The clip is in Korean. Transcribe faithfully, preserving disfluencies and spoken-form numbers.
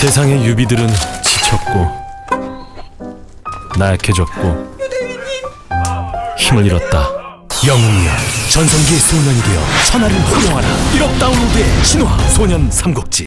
세상의 유비들은 지쳤고 나약해졌고 힘을 잃었다. 영웅이여, 전성기의 소년이 되어 천하를 호령하라. 일 억 다운로드의 신화 소년 삼국지.